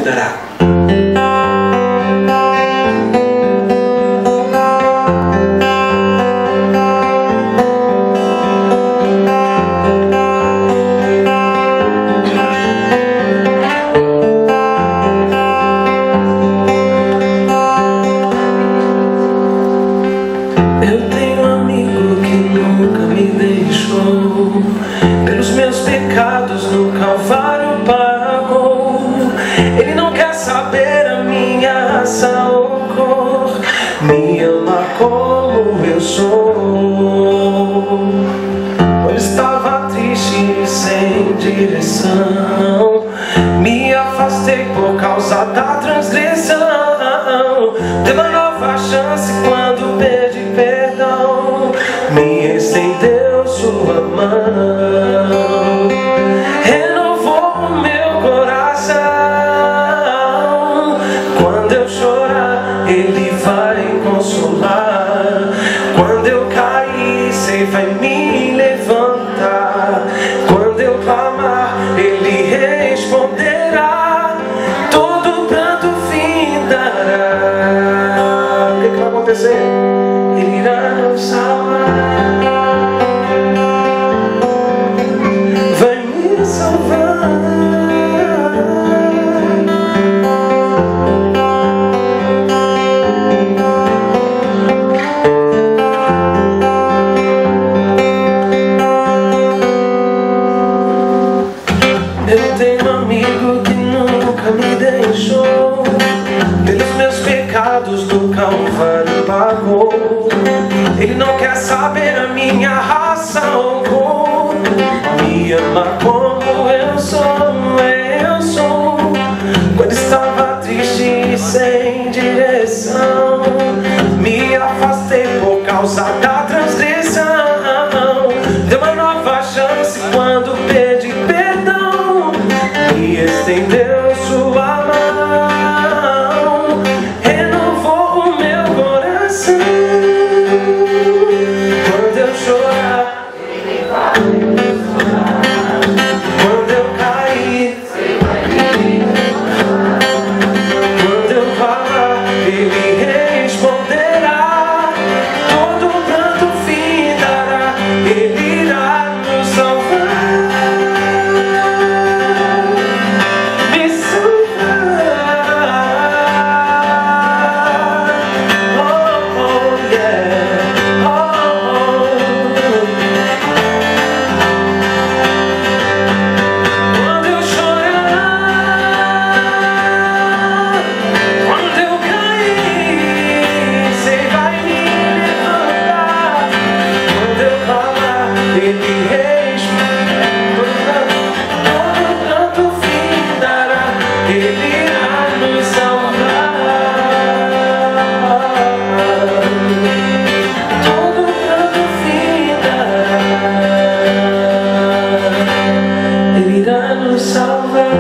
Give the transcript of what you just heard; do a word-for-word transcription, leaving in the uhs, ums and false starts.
findará. Eu tenho um amigo que nunca me deixou, pelos meus pecados no Calvário pagou. Ele não quer saber a minha raça ou cor, me ama como eu sou. Quando estava triste e sem direção, me afastei por causa da transgressão. Dei uma nova chance quando perdi perdão, me estendeu sua mão, renovou o meu coração. Quando eu chorar, Ele vai consolar. Quando eu cair, Ele vai me levantar. Quando eu clamar, Ele responderá. Todo pranto findará. O que vai acontecer? Ele irá nos salvar. Vai me salvar. Eu tenho um amigo que nunca me deixou, pelos meus pecados do Calvário pagou. Ele não quer saber a minha raça ou cor, me ama como eu sou, eu sou. Quando estava triste e sem direção, me afastei por causa da transgressão. Deu uma nova chance quando perdi perdão, me estendeu sua mão, renovou o meu coração. Quando eu chorar, Ele vai consolar. Quando eu cair, Ele vai me levantar. Quando eu falar, Ele responderá. Todo pranto findará, Ele irá nos salvar. Me salvar. Oh, oh, yeah. Oh, oh. Quando eu chorar, quando eu cair, Você vai me levantar. Quando eu falar, Ele responderá. Todo pranto findará, Ele irá nos salvar. Todo pranto findará, Ele irá nos salvar.